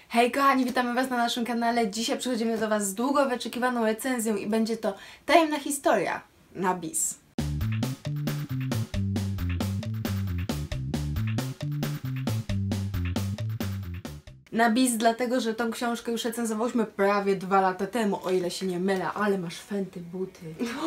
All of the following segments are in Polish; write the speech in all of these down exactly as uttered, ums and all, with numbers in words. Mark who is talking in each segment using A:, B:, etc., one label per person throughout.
A: Hej kochani, witamy Was na naszym kanale. Dzisiaj przychodzimy do Was z długo wyczekiwaną recenzją i będzie to Tajemna historia na bis. Na bis, dlatego że tą książkę już recenzowałyśmy prawie dwa lata temu, o ile się nie mylę, ale masz fenty buty.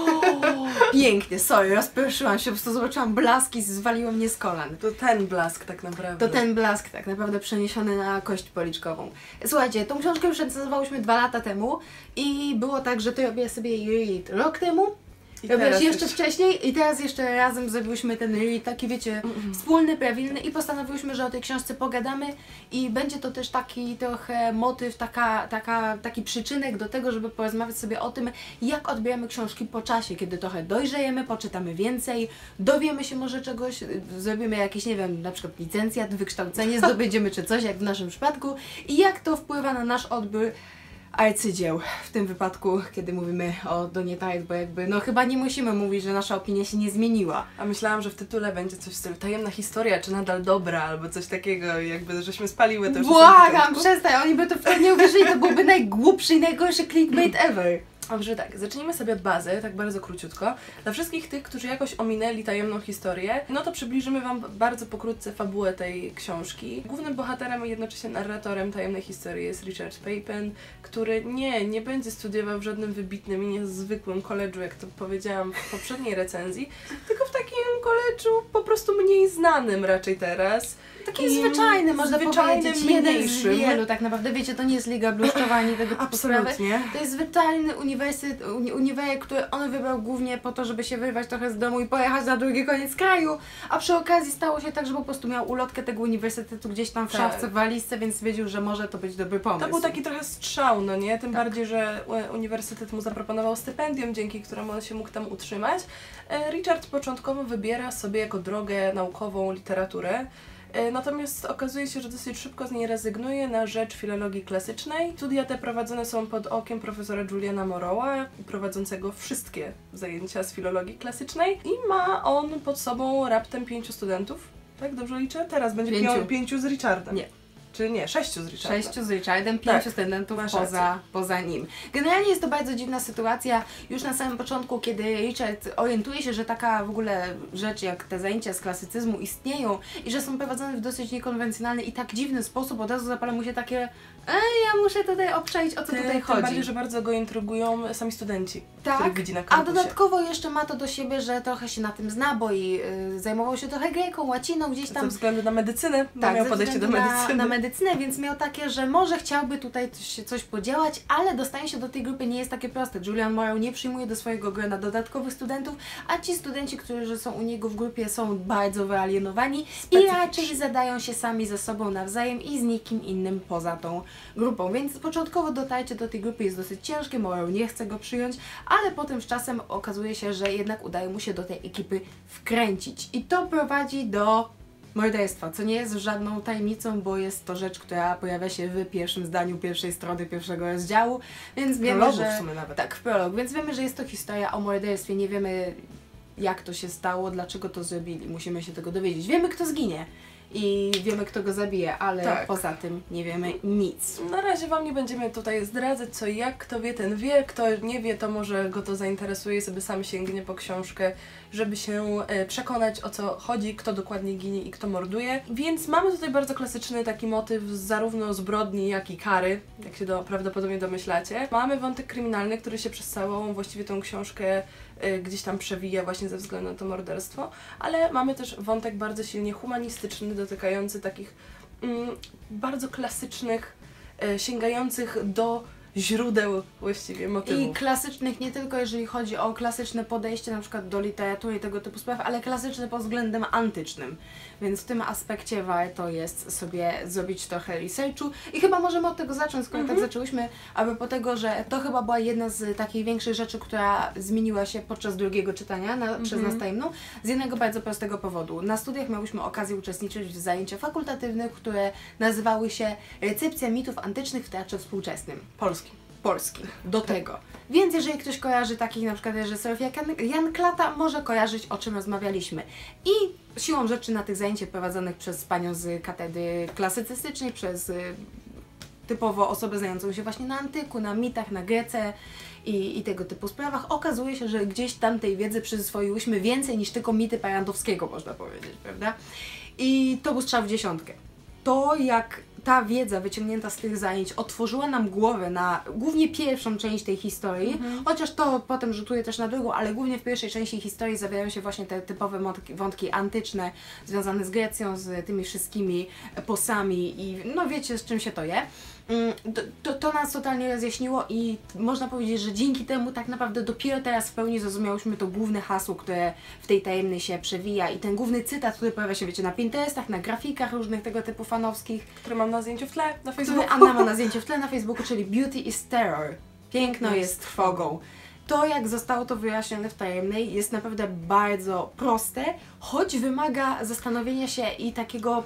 A: O, pięknie, sorry, rozproszyłam się, po prostu zobaczyłam blaski, zwaliło mnie z kolan.
B: To ten blask tak naprawdę.
A: To ten blask tak naprawdę przeniesiony na kość policzkową. Słuchajcie, tą książkę już recenzowałyśmy dwa lata temu i było tak, że to robię sobie read rok temu. Robiłaś jeszcze już wcześniej i teraz jeszcze razem zrobiłyśmy ten read, taki wiecie, mm-hmm. wspólny, prawilny i postanowiłyśmy, że o tej książce pogadamy i będzie to też taki trochę motyw, taka, taka, taki przyczynek do tego, żeby porozmawiać sobie o tym, jak odbieramy książki po czasie, kiedy trochę dojrzejemy, poczytamy więcej, dowiemy się może czegoś, zrobimy jakieś, nie wiem, na przykład licencjat, wykształcenie, zdobędziemy czy coś, jak w naszym przypadku i jak to wpływa na nasz odbiór arcydzieł, w tym wypadku, kiedy mówimy o Donnie Tartt, bo jakby, no chyba nie musimy mówić, że nasza opinia się nie zmieniła.
B: A myślałam, że w tytule będzie coś w stylu tajemna historia, czy nadal dobra, albo coś takiego, jakby, żeśmy spaliły to już.
A: Błagam, przestań, oni by to w to nie uwierzyli, to byłby najgłupszy i najgorszy clickbait ever.
B: Dobrze, tak, zacznijmy sobie od bazy, tak bardzo króciutko. Dla wszystkich tych, którzy jakoś ominęli tajemną historię, no to przybliżymy Wam bardzo pokrótce fabułę tej książki. Głównym bohaterem i jednocześnie narratorem tajemnej historii jest Richard Paypen, który nie, nie będzie studiował w żadnym wybitnym i niezwykłym koledżu, jak to powiedziałam w poprzedniej recenzji, tylko w takim koledżu po prostu mniej znanym raczej teraz.
A: Takim zwyczajnym, można powiedzieć, jeden z wielu, tak naprawdę, wiecie, to nie jest Liga Bluszczowa ani tego typu sprawy. To jest zwyczajny uniwersytet, uni uniwersytet, który on wybrał głównie po to, żeby się wyrwać trochę z domu i pojechać na drugi koniec kraju, a przy okazji stało się tak, że po prostu miał ulotkę tego uniwersytetu gdzieś tam w
B: tak.
A: szafce, w walizce, więc stwierdził, że może to być dobry pomysł.
B: To był taki trochę strzał, no nie? Tym
A: tak.
B: bardziej, że uniwersytet mu zaproponował stypendium, dzięki któremu on się mógł tam utrzymać. Richard początkowo wybiera sobie jako drogę naukową literaturę. Natomiast okazuje się, że dosyć szybko z niej rezygnuje na rzecz filologii klasycznej. Studia te prowadzone są pod okiem profesora Juliana Morrowa, prowadzącego wszystkie zajęcia z filologii klasycznej i ma on pod sobą raptem pięciu studentów. Tak, dobrze liczę? Teraz będzie pięciu, pięciu z Richardem.
A: Nie.
B: Czy nie? Sześciu z Richardem.
A: Sześciu z Richardem, pięciu tak, studentów poza, poza nim. Generalnie jest to bardzo dziwna sytuacja. Już na samym początku, kiedy Richard orientuje się, że taka w ogóle rzecz jak te zajęcia z klasycyzmu istnieją i że są prowadzone w dosyć niekonwencjonalny i tak dziwny sposób, od razu zapala mu się takie ej, ja muszę tutaj obczaić, o co
B: Ty,
A: tutaj chodzi.
B: Tym bardziej, że bardzo go intrygują sami studenci,
A: tak,
B: których widzi na
A: a
B: kampusie.
A: dodatkowo jeszcze ma to do siebie, że trochę się na tym zna, bo i y, zajmował się trochę greką, łaciną, gdzieś tam.
B: Ze względu na medycynę,
A: tak,
B: miał podejście do medycyny.
A: Na, na medycynę, więc miał takie, że może chciałby tutaj coś, coś podziałać, ale dostanie się do tej grupy nie jest takie proste. Julian Morrow nie przyjmuje do swojego grona dodatkowych studentów, a ci studenci, którzy są u niego w grupie, są bardzo wyalienowani i raczej zadają się sami ze sobą nawzajem i z nikim innym poza tą grupą. Więc początkowo dotarcie do tej grupy jest dosyć ciężkie, Morrow nie chce go przyjąć, ale potem z czasem okazuje się, że jednak udaje mu się do tej ekipy wkręcić. I to prowadzi do morderstwa, co nie jest żadną tajemnicą, bo jest to rzecz, która pojawia się w pierwszym zdaniu pierwszej strony pierwszego rozdziału, więc wiemy,
B: prologu
A: że...
B: w sumie nawet.
A: Tak, w prolog, więc wiemy, że jest to historia o morderstwie, nie wiemy jak to się stało, dlaczego to zrobili, musimy się tego dowiedzieć. Wiemy, kto zginie i wiemy, kto go zabije, ale tak. Poza tym nie wiemy nic.
B: Na razie Wam nie będziemy tutaj zdradzać co i jak, kto wie, ten wie, kto nie wie, to może go to zainteresuje, sobie sam sięgnie po książkę, żeby się e, przekonać, o co chodzi, kto dokładnie ginie i kto morduje. Więc mamy tutaj bardzo klasyczny taki motyw zarówno zbrodni, jak i kary, jak się do, prawdopodobnie domyślacie. Mamy wątek kryminalny, który się przez całą właściwie tą książkę e, gdzieś tam przewija właśnie ze względu na to morderstwo, ale mamy też wątek bardzo silnie humanistyczny, dotykający takich mm, bardzo klasycznych, e, sięgających do źródeł właściwie motywów.
A: I klasycznych nie tylko jeżeli chodzi o klasyczne podejście na przykład do literatury i tego typu spraw, ale klasyczne pod względem antycznym. Więc w tym aspekcie warto jest sobie zrobić trochę researchu i chyba możemy od tego zacząć, skoro mm-hmm. tak zaczęłyśmy, a propos tego, że to chyba była jedna z takich większych rzeczy, która zmieniła się podczas drugiego czytania na, mm-hmm. przez nas tajemną, z jednego bardzo prostego powodu. Na studiach miałyśmy okazję uczestniczyć w zajęciach fakultatywnych, które nazywały się Recepcja mitów antycznych w teatrze współczesnym.
B: Polski.
A: Polski. Do tego. Więc jeżeli ktoś kojarzy takich na przykład reżyserów jak Jan Klata, może kojarzyć, o czym rozmawialiśmy. I siłą rzeczy na tych zajęciach prowadzonych przez panią z katedry klasycystycznej, przez typowo osobę znającą się właśnie na antyku, na mitach, na Grece i, i tego typu sprawach, okazuje się, że gdzieś tam tej wiedzy przyswoiłyśmy więcej niż tylko mity Parandowskiego, można powiedzieć, prawda? I to był strzał w dziesiątkę. To, jak ta wiedza wyciągnięta z tych zajęć otworzyła nam głowę na głównie pierwszą część tej historii, mhm. chociaż to potem rzutuje też na drugą, ale głównie w pierwszej części historii zawierają się właśnie te typowe wątki, wątki antyczne, związane z Grecją, z tymi wszystkimi posami i no wiecie, z czym się to je. To, to, to nas totalnie rozjaśniło i można powiedzieć, że dzięki temu tak naprawdę dopiero teraz w pełni zrozumiałyśmy to główne hasło, które w tej tajemnej się przewija i ten główny cytat, który pojawia się, wiecie, na Pinterestach, na grafikach różnych tego typu fanowskich.
B: Który mam na zdjęciu w tle na Facebooku.
A: Który Anna ma na zdjęciu w tle na Facebooku, czyli Beauty is terror. Piękno jest trwogą. To, jak zostało to wyjaśnione w tajemnej, jest naprawdę bardzo proste, choć wymaga zastanowienia się i takiego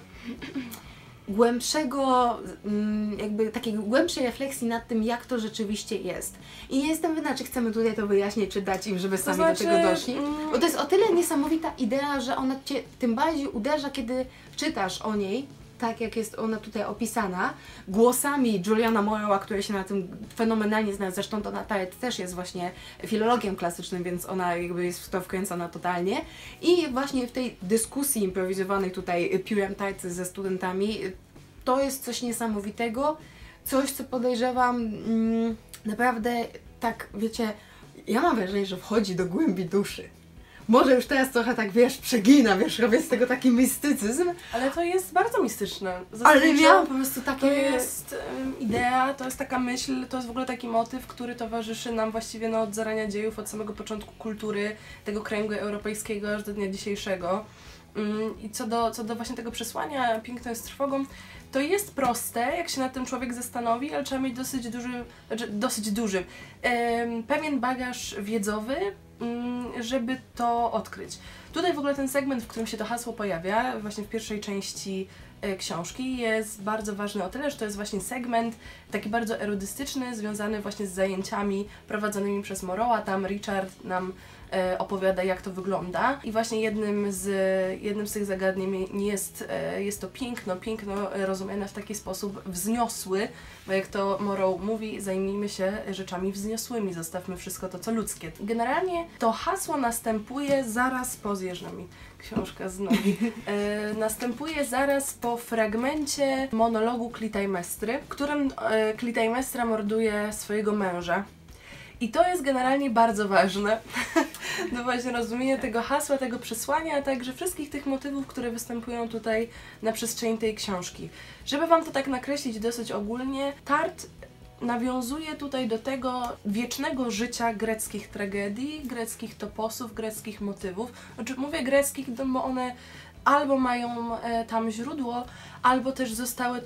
A: głębszego, jakby takiej głębszej refleksji nad tym, jak to rzeczywiście jest. I nie jestem pewna, czy chcemy tutaj to wyjaśnić, czy dać im, żeby sami to znaczy, do tego doszli. Bo to jest o tyle niesamowita idea, że ona Cię tym bardziej uderza, kiedy czytasz o niej, tak jak jest ona tutaj opisana, głosami Juliana Morrowa, który się na tym fenomenalnie zna. Zresztą to Natalet też jest właśnie filologiem klasycznym, więc ona jakby jest w to wkręcona totalnie. I właśnie w tej dyskusji improwizowanej tutaj piórem tajcy ze studentami, to jest coś niesamowitego, coś, co podejrzewam mm, naprawdę tak, wiecie, ja mam wrażenie, że wchodzi do głębi duszy. Może już teraz trochę tak, wiesz, przegina, wiesz, robię z tego taki mistycyzm.
B: Ale to jest bardzo mistyczne.
A: Ale miałam po prostu takie...
B: To jest um, idea, to jest taka myśl, to jest w ogóle taki motyw, który towarzyszy nam właściwie no, od zarania dziejów, od samego początku kultury tego kręgu europejskiego aż do dnia dzisiejszego. Um, I co do, co do właśnie tego przesłania Piękno jest trwogą, to jest proste, jak się nad tym człowiek zastanowi, ale trzeba mieć dosyć duży, znaczy dosyć duży, um, pewien bagaż wiedzowy, żeby to odkryć. Tutaj w ogóle ten segment, w którym się to hasło pojawia, właśnie w pierwszej części e, książki, jest bardzo ważny o tyle, że to jest właśnie segment taki bardzo erudystyczny, związany właśnie z zajęciami prowadzonymi przez Morrowa. Tam Richard nam e, opowiada, jak to wygląda. I właśnie jednym z, jednym z tych zagadnień jest, e, jest to piękno, piękno rozumiane w taki sposób wzniosły, bo jak to Morrow mówi, zajmijmy się rzeczami wzniosłymi, zostawmy wszystko to, co ludzkie. Generalnie to hasło następuje zaraz po zjeżdżami. Książka z nogi. E, następuje zaraz po fragmencie monologu Klitajmestry, w którym e, Klitajmestra morduje swojego męża. I to jest generalnie bardzo ważne. No właśnie rozumienie tego hasła, tego przesłania, a także wszystkich tych motywów, które występują tutaj na przestrzeni tej książki. Żeby Wam to tak nakreślić dosyć ogólnie, Tart nawiązuje tutaj do tego wiecznego życia greckich tragedii, greckich toposów, greckich motywów. Znaczy, mówię greckich, bo one albo mają e, tam źródło, albo też zostały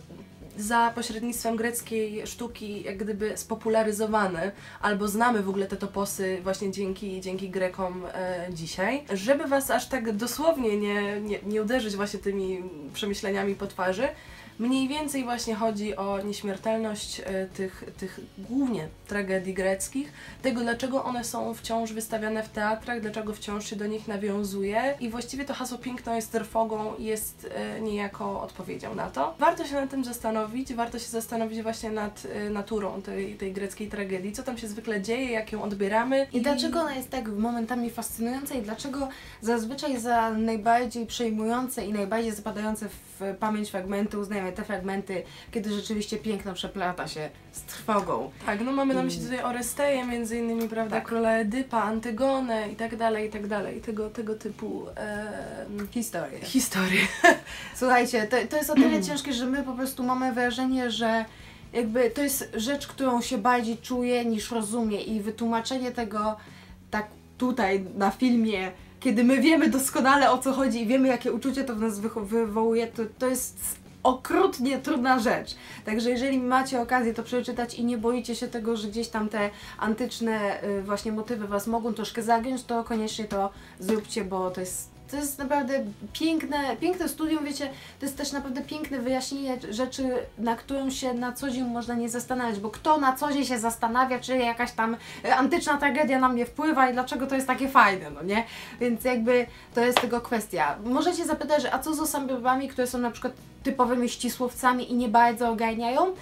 B: za pośrednictwem greckiej sztuki jak gdyby spopularyzowane, albo znamy w ogóle te toposy właśnie dzięki, dzięki Grekom e, dzisiaj. Żeby Was aż tak dosłownie nie, nie, nie uderzyć właśnie tymi przemyśleniami po twarzy, mniej więcej właśnie chodzi o nieśmiertelność e, tych, tych głównie tragedii greckich, tego dlaczego one są wciąż wystawiane w teatrach, dlaczego wciąż się do nich nawiązuje i właściwie to hasło piękno jest trwogą jest e, niejako odpowiedzią na to. Warto się nad tym zastanowić, warto się zastanowić właśnie nad e, naturą tej, tej greckiej tragedii, co tam się zwykle dzieje, jak ją odbieramy.
A: I, I dlaczego ona jest tak momentami fascynująca i dlaczego zazwyczaj za najbardziej przejmujące i najbardziej zapadające w pamięć fragmenty uznajemy te fragmenty, kiedy rzeczywiście piękno przeplata się z trwogą.
B: Tak, no mamy na myśli tutaj Oresteję między innymi, prawda, tak. Króla Edypa, Antygonę i tak dalej, i tak dalej, tego, tego typu e,
A: historie.
B: historie.
A: Słuchajcie, to, to jest o tyle ciężkie, że my po prostu mamy wrażenie, że jakby to jest rzecz, którą się bardziej czuje niż rozumie i wytłumaczenie tego tak tutaj na filmie, kiedy my wiemy doskonale o co chodzi i wiemy jakie uczucie to w nas wywołuje, to, to jest okrutnie trudna rzecz. Także jeżeli macie okazję to przeczytać i nie boicie się tego, że gdzieś tam te antyczne y, właśnie motywy Was mogą troszkę zagiąć, to koniecznie to zróbcie, bo to jest To jest naprawdę piękne, piękne studium, wiecie, to jest też naprawdę piękne wyjaśnienie rzeczy, na którą się na co dzień można nie zastanawiać, bo kto na co dzień się zastanawia, czy jakaś tam antyczna tragedia na mnie wpływa i dlaczego to jest takie fajne, no nie? Więc jakby to jest tego kwestia. Możecie zapytać, że a co z osobami, które są na przykład typowymi ścisłowcami i nie bardzo ogarniają?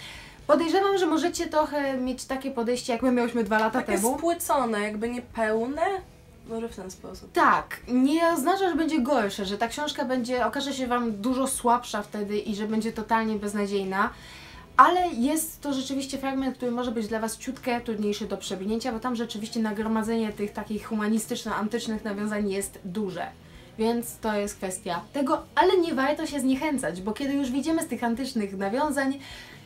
A: Podejrzewam, że możecie trochę mieć takie podejście, jak my miałyśmy dwa lata
B: Takie
A: temu.
B: spłycone, jakby niepełne. Może w ten sposób.
A: Tak, nie oznacza, że będzie gorsze, że ta książka będzie, okaże się Wam dużo słabsza wtedy i że będzie totalnie beznadziejna, ale jest to rzeczywiście fragment, który może być dla Was ciutkę trudniejszy do przewinięcia, bo tam rzeczywiście nagromadzenie tych takich humanistyczno-antycznych nawiązań jest duże. Więc to jest kwestia tego, ale nie warto się zniechęcać, bo kiedy już wyjdziemy z tych antycznych nawiązań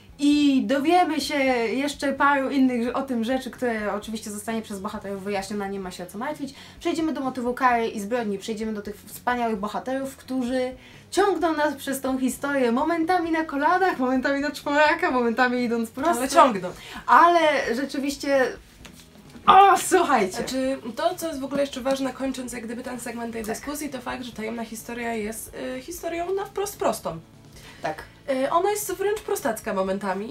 A: i dowiemy się jeszcze paru innych o tym rzeczy, które oczywiście zostanie przez bohaterów wyjaśnione, nie ma się o co martwić, przejdziemy do motywu kary i zbrodni, przejdziemy do tych wspaniałych bohaterów, którzy ciągną nas przez tą historię, momentami na kolanach, momentami na czworaka, momentami idąc prosto.
B: Ale ciągną.
A: Ale rzeczywiście... O, słuchajcie!
B: Znaczy, to, co jest w ogóle jeszcze ważne, kończąc jak gdyby ten segment tej dyskusji, to fakt, że tajemna historia jest y, historią na wprost prostą.
A: Tak.
B: Y, ona jest wręcz prostacka momentami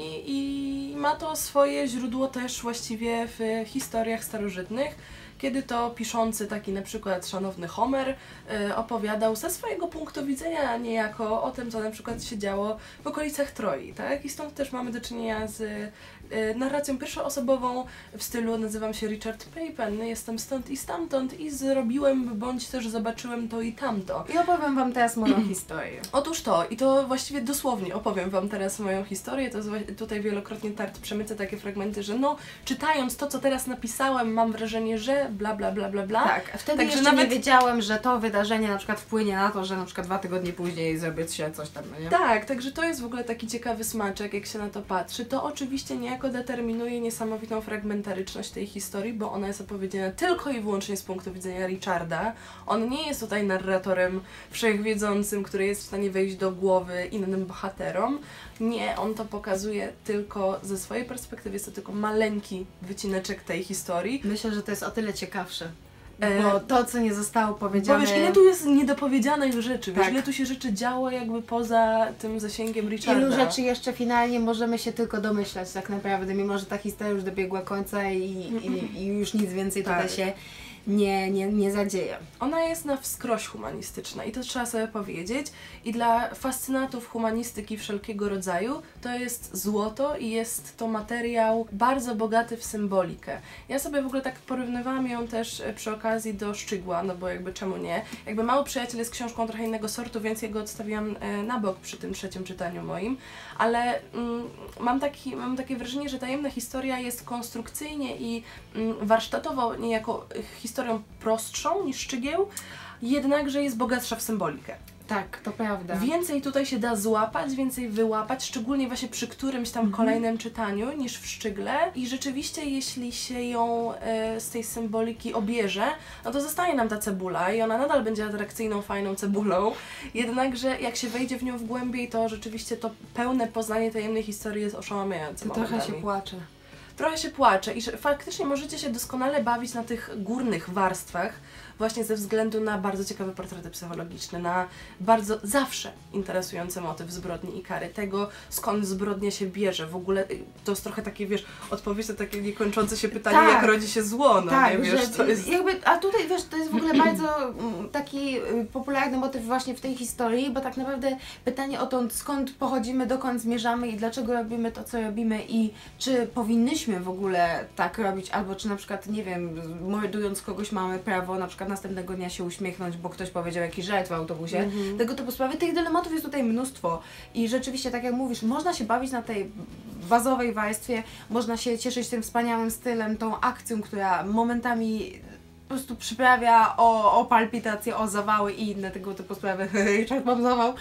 B: i ma to swoje źródło też właściwie w historiach starożytnych, kiedy to piszący taki na przykład szanowny Homer y, opowiadał ze swojego punktu widzenia niejako o tym, co na przykład się działo w okolicach Troi, tak? I stąd też mamy do czynienia z y, narracją pierwszoosobową w stylu nazywam się Richard Papen, jestem stąd i stamtąd i zrobiłem, bądź też zobaczyłem to i tamto.
A: I opowiem Wam teraz moją historię.
B: Otóż to, i to właściwie dosłownie opowiem Wam teraz moją historię, to tutaj wielokrotnie Tart przemyca takie fragmenty, że no, czytając to, co teraz napisałem, mam wrażenie, że bla bla bla bla bla.
A: Tak, a wtedy
B: Także
A: jeszcze
B: nawet
A: nie wiedziałem, że to wydarzenie na przykład wpłynie na to, że na przykład dwa tygodnie później zrobię się coś tam, no nie?
B: Tak, także to jest w ogóle taki ciekawy smaczek, jak się na to patrzy. To oczywiście niejako determinuje niesamowitą fragmentaryczność tej historii, bo ona jest opowiedziana tylko i wyłącznie z punktu widzenia Richarda. On nie jest tutaj narratorem wszechwiedzącym, który jest w stanie wejść do głowy innym bohaterom. Nie, on to pokazuje tylko ze swojej perspektywy, jest to tylko maleńki wycineczek tej historii.
A: Myślę, że to jest o tyle ciekawsze.
B: E,
A: Bo to, co nie zostało powiedziane...
B: Bo wiesz, ile tu jest niedopowiedzianych rzeczy, wiesz,
A: Tak.
B: ile tu się rzeczy działo jakby poza tym zasięgiem Richarda.
A: Ilu rzeczy jeszcze finalnie możemy się tylko domyślać tak naprawdę, mimo że ta historia już dobiegła końca i, i, i już nic więcej tutaj
B: Tak.
A: się nie, nie, nie zadzieje.
B: Ona jest na wskroś humanistyczna i to trzeba sobie powiedzieć. I dla fascynatów humanistyki wszelkiego rodzaju to jest złoto i jest to materiał bardzo bogaty w symbolikę. Ja sobie w ogóle tak porównywałam ją też przy okazji do Szczygła, no bo jakby czemu nie. Jakby Mały Przyjaciel jest książką trochę innego sortu, więc ja go odstawiłam na bok przy tym trzecim czytaniu moim, ale mm, mam, taki, mam takie wrażenie, że tajemna historia jest konstrukcyjnie i mm, warsztatowo niejako historią prostszą niż Szczygieł, jednakże jest bogatsza w symbolikę.
A: Tak, to prawda.
B: Więcej tutaj się da złapać, więcej wyłapać, szczególnie właśnie przy którymś tam kolejnym czytaniu niż w Szczygle. I rzeczywiście, jeśli się ją e, z tej symboliki obierze, no to zostaje nam ta cebula i ona nadal będzie atrakcyjną, fajną cebulą. Jednakże jak się wejdzie w nią w głębiej, to rzeczywiście to pełne poznanie tajemnej historii jest oszałamiające.
A: To trochę
B: momentami.
A: się płacze.
B: Trochę się płacze i że faktycznie możecie się doskonale bawić na tych górnych warstwach, właśnie ze względu na bardzo ciekawe portrety psychologiczne, na bardzo zawsze interesujący motyw zbrodni i kary, tego skąd zbrodnia się bierze. W ogóle to jest trochę takie, wiesz, odpowiedź na takie niekończące się pytanie,
A: Tak.
B: jak rodzi się zło, no
A: Tak,
B: nie, wiesz,
A: że
B: to jest...
A: jakby, a tutaj wiesz, to jest w ogóle bardzo mm, taki y, popularny motyw właśnie w tej historii, bo tak naprawdę pytanie o to, skąd pochodzimy, dokąd zmierzamy i dlaczego robimy to, co robimy i czy powinnyśmy w ogóle tak robić, albo czy na przykład, nie wiem, mordując kogoś mamy prawo na przykład następnego dnia się uśmiechnąć, bo ktoś powiedział jakiś żart w autobusie.
B: Mhm.
A: Tego typu sprawy. Tych dylematów jest tutaj mnóstwo i rzeczywiście, tak jak mówisz, można się bawić na tej bazowej warstwie, można się cieszyć tym wspaniałym stylem, tą akcją, która momentami po prostu przyprawia o, o palpitacje, o zawały i inne tego typu sprawy. Richard, mam zawał.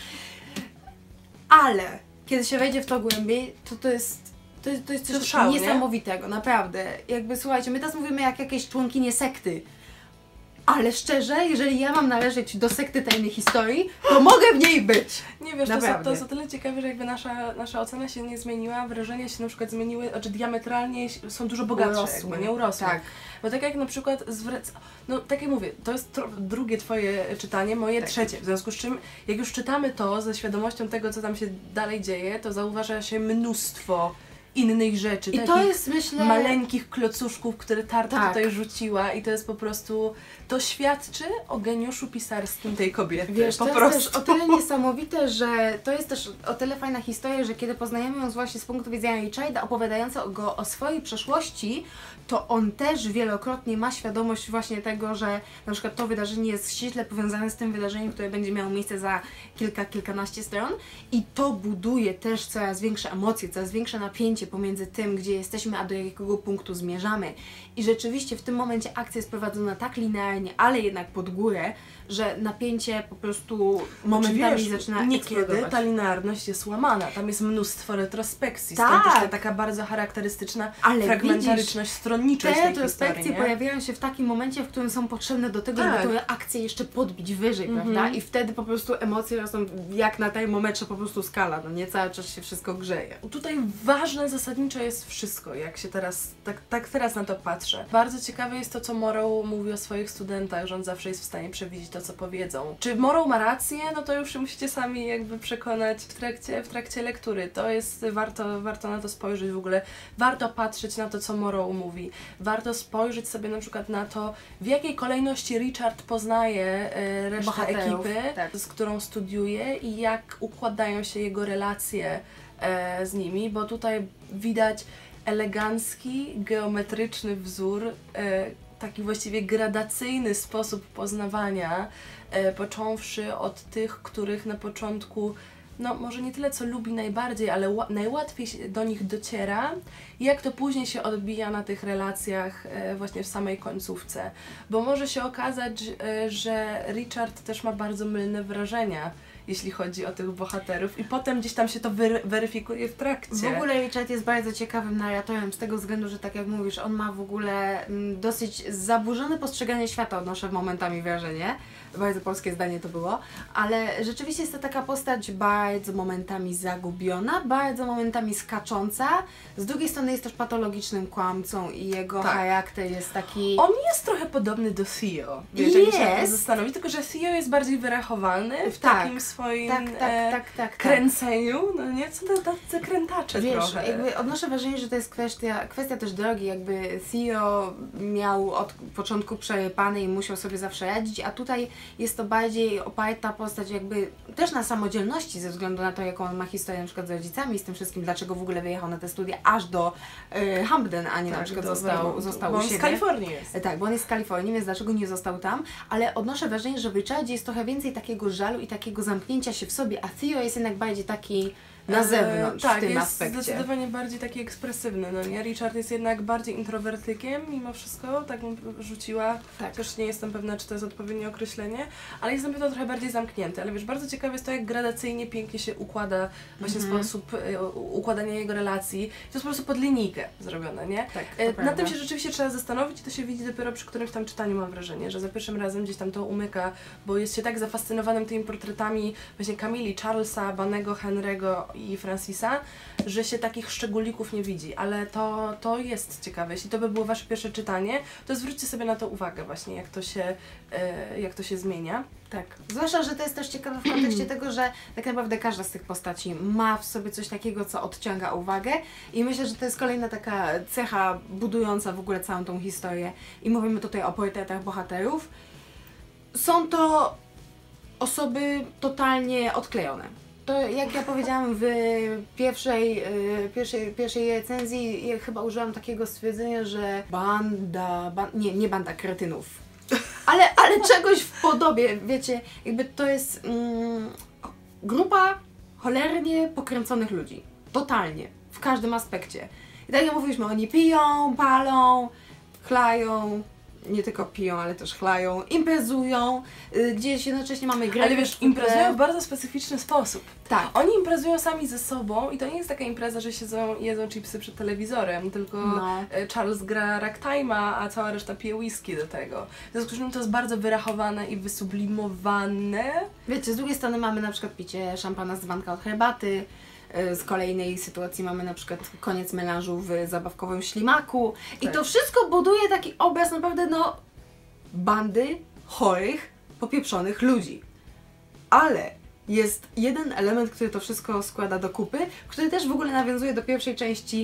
A: Ale kiedy się wejdzie w to głębiej, to to jest to jest, to jest coś
B: To szał,
A: niesamowitego, naprawdę. Jakby słuchajcie, my teraz mówimy jak jakieś członkinie sekty. Ale szczerze, jeżeli ja mam należeć do sekty tajnej historii, to mogę w niej być.
B: Nie wiesz, to,
A: Naprawdę.
B: to jest o tyle ciekawe, że jakby nasza, nasza ocena się nie zmieniła, wrażenia się na przykład zmieniły, znaczy diametralnie są dużo bogatsze,
A: Urosły.
B: jakby nie urosły.
A: Tak.
B: Bo tak jak na przykład zwraca, no tak jak mówię, to jest tro- drugie Twoje czytanie, moje
A: Tak.
B: trzecie, w związku z czym jak już czytamy to ze świadomością tego, co tam się dalej dzieje, to zauważa się mnóstwo innych rzeczy.
A: I to jest, myślę...
B: maleńkich klocuszków, które Tarte
A: tak.
B: tutaj rzuciła i to jest po prostu, to świadczy o geniuszu pisarskim tej kobiety.
A: Wiesz,
B: po
A: to
B: prostu.
A: jest też o tyle niesamowite, że to jest też o tyle fajna historia, że kiedy poznajemy ją właśnie z punktu widzenia Richarda opowiadającego o swojej przeszłości, to on też wielokrotnie ma świadomość właśnie tego, że na przykład to wydarzenie jest ściśle powiązane z tym wydarzeniem, które będzie miało miejsce za kilka, kilkanaście stron i to buduje też coraz większe emocje, coraz większe napięcie pomiędzy tym, gdzie jesteśmy, a do jakiego punktu zmierzamy. I rzeczywiście w tym momencie akcja jest prowadzona tak linearnie, ale jednak pod górę, że napięcie po prostu momentami
B: Wiesz,
A: zaczyna
B: niekiedy
A: eksplodować.
B: ta linearność jest łamana, tam jest mnóstwo retrospekcji,
A: Tak.
B: stąd też ta taka bardzo charakterystyczna
A: Ale
B: fragmentaryczność,
A: widzisz,
B: stronniczość
A: te
B: tej
A: retrospekcje
B: historii, nie?
A: pojawiają się w takim momencie, w którym są potrzebne do tego,
B: Tak.
A: żeby tę akcję jeszcze podbić wyżej,
B: Mhm.
A: prawda? I wtedy po prostu emocje rosną jak na termometrze po prostu skala, no nie? Cały czas się wszystko grzeje.
B: Tutaj ważne zasadniczo jest wszystko, jak się teraz, tak, tak teraz na to patrzę. Bardzo ciekawe jest to, co Morrow mówi o swoich studentach, że on zawsze jest w stanie przewidzieć to, co powiedzą. Czy Morrow ma rację? No to już musicie sami jakby przekonać w trakcie, w trakcie lektury. To jest, warto, warto na to spojrzeć w ogóle. Warto patrzeć na to, co Morrow mówi. Warto spojrzeć sobie na przykład na to, w jakiej kolejności Richard poznaje e, resztę
A: Bohaterów,
B: ekipy,
A: tak.
B: z którą studiuje i jak układają się jego relacje e, z nimi, bo tutaj widać elegancki, geometryczny wzór, e, taki właściwie gradacyjny sposób poznawania, e, począwszy od tych, których na początku, no może nie tyle co lubi najbardziej, ale najłatwiej się do nich dociera, i jak to później się odbija na tych relacjach e, właśnie w samej końcówce. Bo może się okazać, e, że Richard też ma bardzo mylne wrażenia, jeśli chodzi o tych bohaterów, i potem gdzieś tam się to wery- weryfikuje w trakcie.
A: W ogóle Richard jest bardzo ciekawym narratorem z tego względu, że tak jak mówisz, on ma w ogóle mm, dosyć zaburzone postrzeganie świata, odnoszę momentami wrażenie. Bardzo polskie zdanie to było, ale rzeczywiście jest to taka postać bardzo momentami zagubiona, bardzo momentami skacząca. Z drugiej strony jest też patologicznym kłamcą i jego
B: Tak.
A: charakter jest taki...
B: On jest trochę podobny do Theo, wiesz, jak się
A: Jest.
B: to zastanowić, tylko że Theo jest bardziej wyrachowany w
A: Tak.
B: takim swoim
A: Tak, tak,
B: e,
A: tak, tak, tak.
B: kręceniu, no nie? Co to tacy krętacze
A: Wiesz,
B: trochę.
A: jakby odnoszę wrażenie, że to jest kwestia, kwestia też drogi, jakby Theo miał od początku przerypane i musiał sobie zawsze radzić, a tutaj jest to bardziej oparta postać jakby też na samodzielności ze względu na to, jaką on ma historię na przykład z rodzicami i z tym wszystkim, dlaczego w ogóle wyjechał na te studia aż do y, Hampden, a nie
B: tak,
A: na przykład
B: do
A: został,
B: Vermontu,
A: został
B: bo
A: u
B: on
A: siebie.
B: z Kalifornii jest.
A: E, Tak, bo on jest z Kalifornii, więc dlaczego nie został tam? Ale odnoszę wrażenie, że w Richardzie jest trochę więcej takiego żalu i takiego zamknięcia się w sobie, a Theo jest jednak bardziej taki na zewnątrz
B: e, tak,
A: w tym
B: jest
A: aspekcie.
B: zdecydowanie bardziej taki ekspresywny, no nie? Richard jest jednak bardziej introwertykiem mimo wszystko, tak bym rzuciła,
A: Tak.
B: też nie jestem pewna, czy to jest odpowiednie określenie, ale jest na pewno trochę bardziej zamknięty, ale wiesz, bardzo ciekawe jest to, jak gradacyjnie pięknie się układa właśnie
A: Mhm.
B: sposób e, układania jego relacji. To jest po prostu pod linijkę zrobione, nie?
A: Tak,
B: E,
A: to
B: Nad
A: prawda.
B: tym się rzeczywiście trzeba zastanowić i to się widzi dopiero przy którymś tam czytaniu, mam wrażenie, że za pierwszym razem gdzieś tam to umyka, bo jest się tak zafascynowanym tymi portretami właśnie Camilli, Charlesa, Banego, Henry'ego i Francisa, że się takich szczególików nie widzi, ale to, to jest ciekawe. Jeśli to by było Wasze pierwsze czytanie, to zwróćcie sobie na to uwagę właśnie, jak to się, e, jak to się zmienia.
A: Tak. Zwłaszcza, że to jest też ciekawe w kontekście tego, że tak naprawdę każda z tych postaci ma w sobie coś takiego, co odciąga uwagę i myślę, że to jest kolejna taka cecha budująca w ogóle całą tą historię. I mówimy tutaj o portretach bohaterów. Są to osoby totalnie odklejone. To jak ja powiedziałam w pierwszej, yy, pierwszej, pierwszej recenzji, ja chyba użyłam takiego stwierdzenia, że banda, ban, nie, nie banda kretynów, ale, ale czegoś w podobie, wiecie, jakby to jest mm, grupa cholernie pokręconych ludzi, totalnie, w każdym aspekcie. I tak jak mówiliśmy, oni piją, palą, chlają, nie tylko piją, ale też chlają, imprezują, y, gdzieś jednocześnie mamy grę.
B: Ale wiesz, imprezują w bardzo specyficzny sposób.
A: Tak.
B: Oni imprezują sami ze sobą i to nie jest taka impreza, że siedzą, jedzą chipsy przed telewizorem, tylko
A: No.
B: e, Charles gra ragtime'a, a cała reszta pije whisky do tego. W związku z czym to jest bardzo wyrachowane i wysublimowane.
A: Wiecie, z drugiej strony mamy na przykład picie szampana z dzbanka od herbaty, y, z kolejnej sytuacji mamy na przykład koniec melanżu w zabawkowym ślimaku i
B: Tak.
A: to wszystko buduje taki obraz naprawdę no bandy chorych, popieprzonych ludzi. Ale jest jeden element, który to wszystko składa do kupy, który też w ogóle nawiązuje do pierwszej części